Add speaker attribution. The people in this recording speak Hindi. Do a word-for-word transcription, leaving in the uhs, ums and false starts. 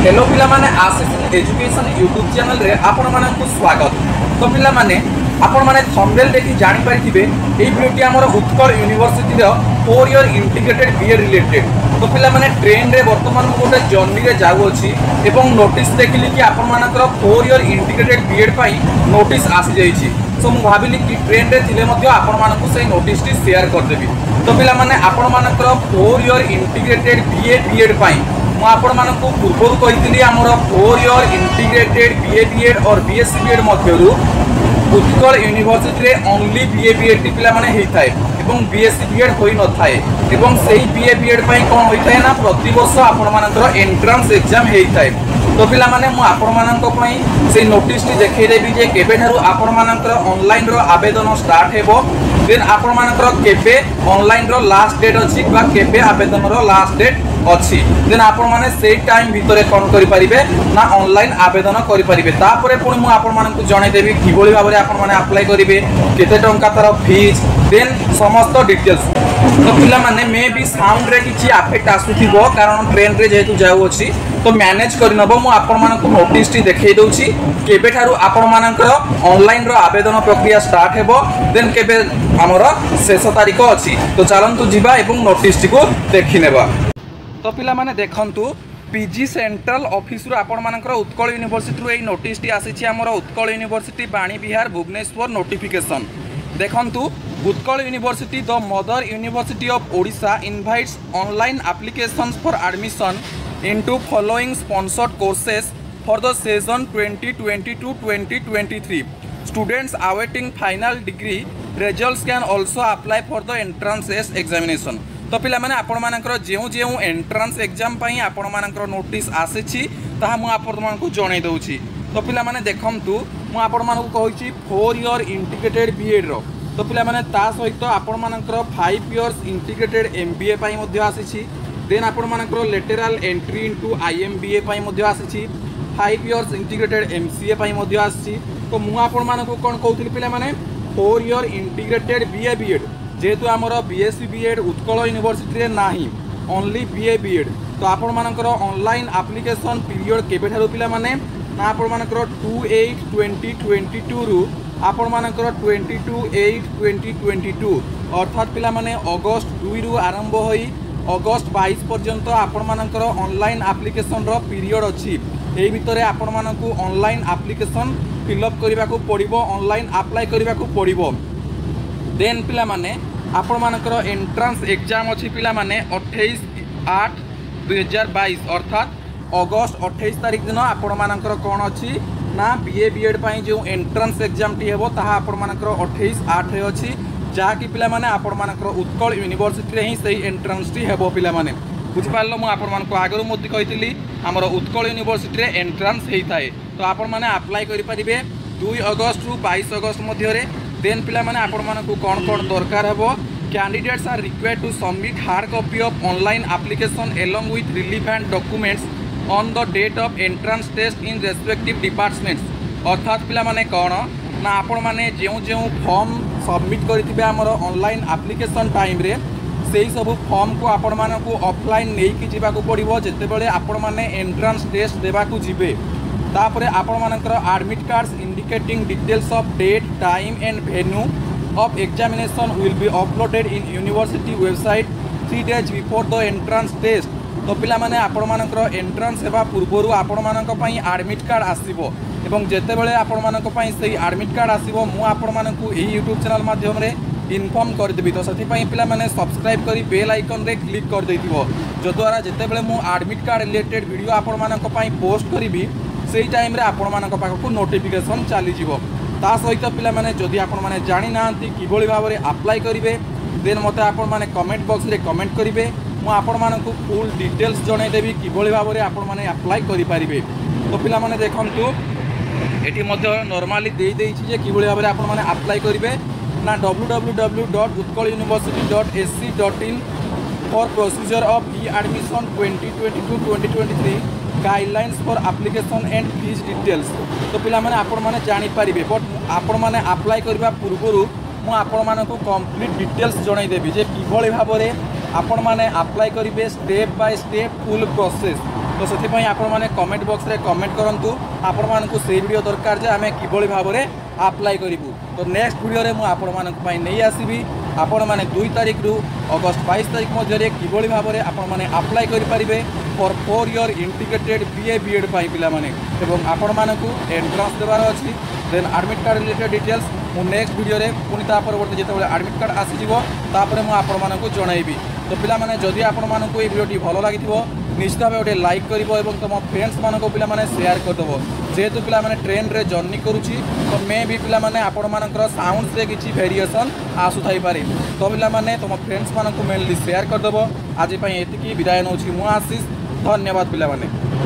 Speaker 1: हेलो पिला माने आसिस एजुकेशन यूट्यूब चैनल रे आपण मानकु स्वागत। तो पिला माने आपण माने थंबनेल देखि जानि पारिथिबे एई वीडियोटी हमर उत्कल यूनिवर्सिटी रो four year integrated BA related. तो पिला माने ट्रेन रे वर्तमान गोटे जर्नी रे जाउ अछि एवं नोटिस देखिली कि आपण मानकर फोर इयर इंटीग्रेटेड बीएड पई नोटिस आसी जाइछि। सो मु भाबिली कि ट्रेन रे थिले मध्ये आपण मानकु सेई नोटिस टी शेयर कर देबी। तो पिला माने आपण मानकर four year integrated BA B Ed पई मु आपण मानकु पूर्व कही आमर four year integrated BA B Ed और बीएससी बीएड मध्यरु उत्कल यूनिवर्सिटी रे ओनली बीए बीएड टी पिला माने हेई थाए एवं बीएससी बीएड होई न थाए एवं सेही बीए बीएड पई कोन होई थाए ना प्रति वर्ष आपण मानकर एंट्रेंस एग्जाम हेई थाए। तो पिला माने मु आपण मानक पई से नोटिस टी देखै देबी जे केबे थारु आपण मानकर ऑनलाइन रो आवेदन स्टार्ट हेबो देन आपण मानकर केबे ऑनलाइन रो लास्ट डेट अछि बा केबे आवेदन रो लास्ट डेट अछि देन आपण माने सेही टाइम भितरे कोन करि परिबे ना ऑनलाइन आवेदन करि परिबे। तापरे पुणी मु आपण मानकु जणाइ देबी किबोली भाबरे आपण माने अप्लाई करिवे केते टंका तार फीस देन समस्त डिटेल्स। तो पिला माने मे भी साउंड रे किछि अफेक्ट आसुथिबो कारण ट्रेन रे जेतु जाउ अछि तो मैनेज करि नबो मु आपण मानकु नोटिस टी देखै दउछि केबे थारु आपण मानकर ऑनलाइन रो आवेदन प्रक्रिया स्टार्ट हेबो देन केबे हमर शेष तारीख अछि। तो चलंतु जिबा एवं नोटिस टी को देखि नेबा। तो पिला माने देखंतु पीजी सेंट्रल ऑफिस रो आपण मानकर उत्कल यूनिवर्सिटी रो एई नोटिस टी आसीछि हमर उत्कल यूनिवर्सिटी बाणी विहार भुवनेश्वर नोटिफिकेशन। देखंतु Utkal university the mother university of Odisha invites online applications for admission into following sponsored courses for the session twenty twenty two twenty twenty three. Students awaiting final degree results can also apply for the entrance examination. तो पिला माने आपण मानकर जेउ जेउ एंट्रेंस एग्जाम पई आपण मानकर नोटिस आसीछि ताहा मु आपण मानकु जणाइ दउछि। तो पिला माने देखंतु मु आपण मानकु कहिछि फोर इयर इंटीग्रेटेड बीएड रो। तो पिला माने ता सहित आपण मानकर फाइव इयर्स इंटीग्रेटेड एमबीए पई मध्ये आसीछि देन आपण मानकर लेटरल एंट्री इनटू आईएमबीए पई मध्ये आसीछि फाइव इयर्स इंटीग्रेटेड एमसीए पई मध्ये आसीछि। तो मु आपण मानकु कोन कहउथिल पिला माने four year integrated BA B Ed जेहेतु आमर बीएससी बीएड उत्कल यूनिवर्सिटी रे नाही ओनली बीए बीएड। तो आपण मानकर ऑनलाइन एप्लीकेशन पीरियड केबे थारु पिला माने ना आपण मानकर two eight twenty twenty two रु आपण मानकर twenty two eight twenty twenty two अर्थात पिला माने अगस्त दुई रु आरंभ होई अगस्त बाईस पर्यंत आपण मानकर ऑनलाइन एप्लीकेशन रो पीरियड अछि। एही भितरे आपण मानकु ऑनलाइन एप्लीकेशन फिलअप करबा को पड़िबो ऑनलाइन अप्लाई करबा को पड़िबो। देन पिला माने आपण मानकर एंट्रेंस एग्जाम अछि पिला माने अट्ठाईस आठ दुई हजार बाईस अर्थात अगस्त अट्ठाईस तारिख दिन आपण मानकर कोन अछि ना बीए बीएड पई जो एंट्रेंस एग्जाम टी हेबो ताहा आपण मानकर अट्ठाईस आठ रे अछि जा कि पिला माने आपण मानकर उत्कल यूनिवर्सिटी रे ही सही एंट्रेंस टी हेबो। पिला माने बुझि पारलो मु आपण मानक आगरो मोदी कहितली हमर उत्कल यूनिवर्सिटी रे एंट्रेंस हेई थाए। तो आपण माने अप्लाई करि परिबे दुई अगस्त रु बाईस अगस्त मध्य रे। देन पिला माने आपण मानकु कोन कोन दरकार हेबो candidates are required to submit hard copy of online application along with relevant documents on the date of entrance test in respective departments. अर्थात पिला माने कोन ना आपण माने जेउ जेउ फॉर्म सबमिट करिथिबे हमर ऑनलाइन एप्लीकेशन टाइम रे सेही सब फॉर्म को आपण मानकु ऑफलाइन नै कि जिबा को पड़िबो जेते बेले आपण माने एंट्रेंस टेस्ट देबा को जिबे। तापरे आपण मानकर admit cards indicating details of date time and venue of examination will be uploaded in university website three days before the entrance test. तो पिला माने आपण मानकर एंट्रेंस हेबा पूर्वरु आपण मानक पई एडमिट कार्ड आसीबो एवं जेते बेले आपण मानक पई सेही एडमिट कार्ड आसीबो मु आपण मानकु एही यूट्यूब चैनल माध्यम रे इनफॉर्म कर देबी। तो सथि पई पिला माने सब्सक्राइब करी बेल आइकन रे क्लिक कर देथिबो जो द्वारा जेते बेले मु एडमिट कार्ड रिलेटेड वीडियो आपण मानक पई पोस्ट करिवि सेही टाइम रे आपण मानक पाखकु नोटिफिकेशन चली जिवो। ता सहित पिला माने जदि आपण माने जानि नांती किबोली भाबरे अप्लाई करिवे देन मते आपण माने कमेंट बॉक्स रे कमेंट करिवे मु आपण मानकु फुल डिटेल्स जणाइ देबी किबोली भाबरे आपण माने अप्लाई करि परिबे। तो पिला माने देखंतु एटी मध्ये नॉर्मली देई देइछि जे किबोली भाबरे आपण माने अप्लाई करिवे ना W W W dot Utkal university dot A C dot in for procedure of E admission twenty twenty two twenty twenty three guidelines for application and fees details. तो पिला माने आपण माने जानि परिबे बट आपण माने अप्लाई करबा पूर्वरु मु आपण मानकु कंप्लीट डिटेल्स जणाइ देबी जे किभଳି भाबरे आपण माने अप्लाई करिवे step by step full process तो से आपण मैंने कमेंट बॉक्स रे कमेंट करूँ आपण मानक से वीडियो दरकार जे आम किभली भाव में अप्लाई करूँ। तो नेक्स्ट वीडियो रे मुझे आपण मानक नहीं आसबि आपण मैंने दुई तारीख रु अगस्त बाईस तारीख मध्य किभली भाव में आपण मैंने अप्लाई करेंगे for four year integrated BA B Ed पाई पिला माने एवं आपण मानक एंट्रांस देवार अच्छी देन एडमिट कार्ड रिलेटेड डिटेल्स मु नेक्स्ट वीडियो रे पुणी ता परवर्ती जिते एडमिट कार्ड आसीजिवो तापर मु आपण मानक जणाइबी। तो पिला माने जदि आपण मानक ये वीडियोटी भल लागिथिबो निश्चित भाव गोटे लाइक करिवो एवं तुम फ्रेंड्स मानक पिला माने शेयर करदेव जेहेतु पिला माने ट्रेन रे जर्नी करुची तो मे भी पिला माने आपण मानकर साउंड रे किछि वेरिएशन आसु थाई पारे। तो पिला माने तुम फ्रेंड्स मानक मेनली शेयर करदेव। आज पई एतिकी विदाय नउछि मु आशीष। धन्यवाद पिला माने।